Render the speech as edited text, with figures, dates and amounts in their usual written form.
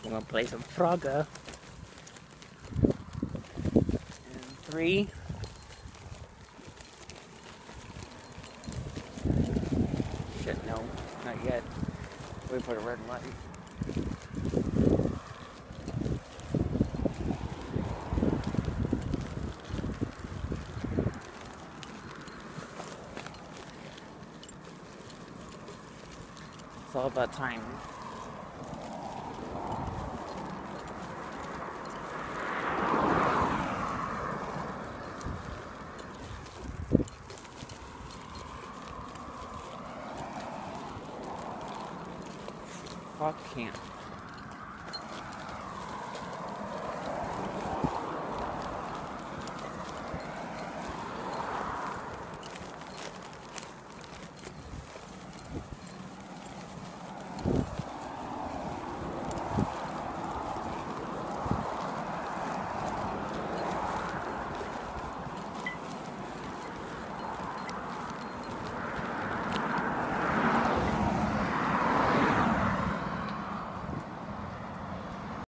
We're gonna play some Frogger. And 3. Shit, no, not yet. We put a red light. It's all about timing. Frog camp.